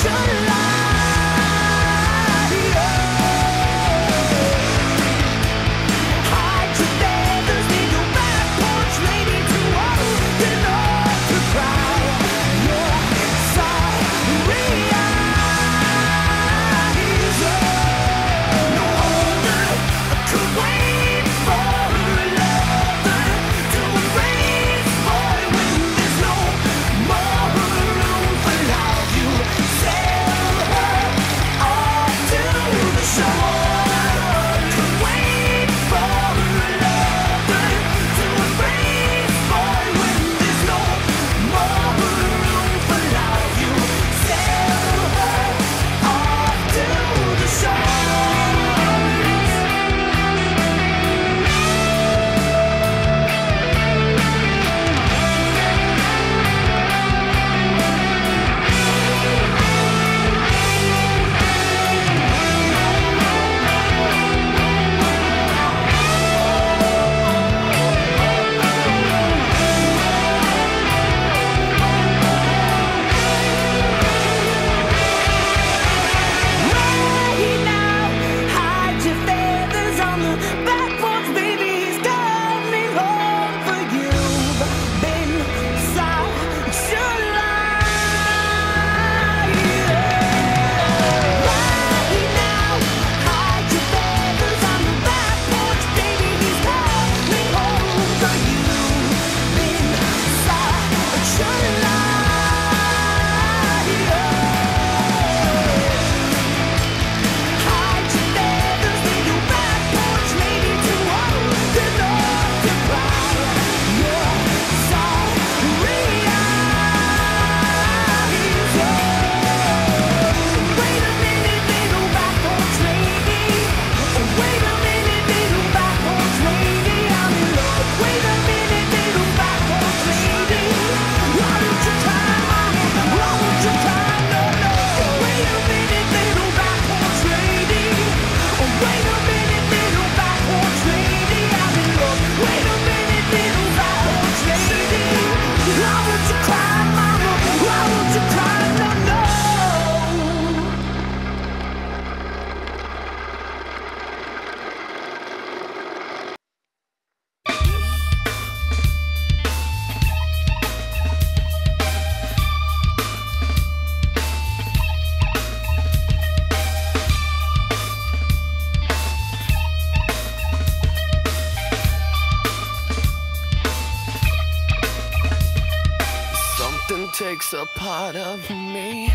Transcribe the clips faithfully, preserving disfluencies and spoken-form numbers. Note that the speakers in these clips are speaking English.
takes a part of me,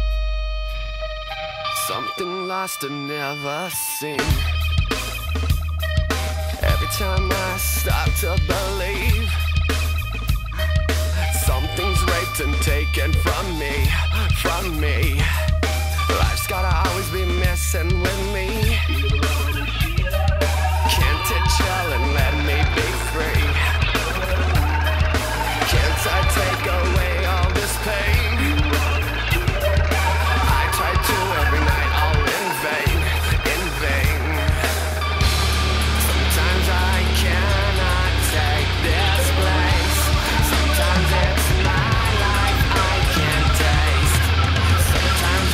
something lost and never seen. Every time I start to believe, something's raped and taken from me, from me. Life's gotta always be messing with me. Can't it chill and let me be free? Can't I take away all this pain? I try to every night, all in vain, in vain. Sometimes I cannot take this place. Sometimes it's my life I can't taste. Sometimes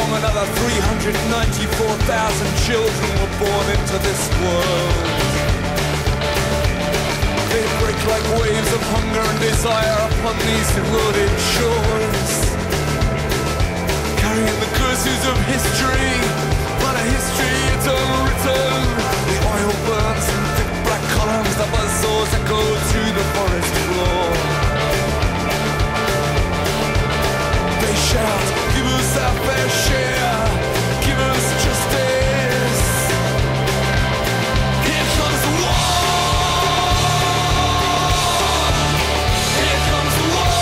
long, another three hundred ninety-four thousand children were born into this world. They break like waves of hunger and desire upon these eroded shores, carrying the curses of history, but a history it's unwritten. The oil burns in thick black columns, the buzzsaws echo to the forest floor. They shout, give us our fair share, give us justice. Here comes the war, here comes the war.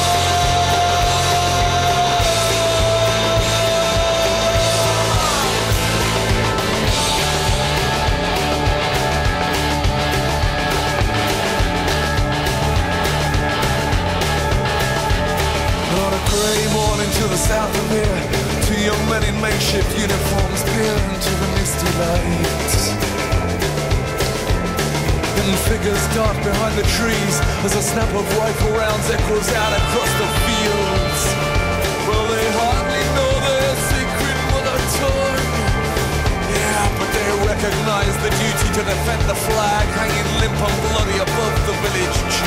On a grey morning to the south of here, two young men in makeshift uniforms peer into the misty light. And figures dart behind the trees as a snap of rifle rounds echoes out across the fields. Well, they hardly know their secret mother tongue. Yeah, but they recognize the duty to defend the flag hanging limp and bloody above the village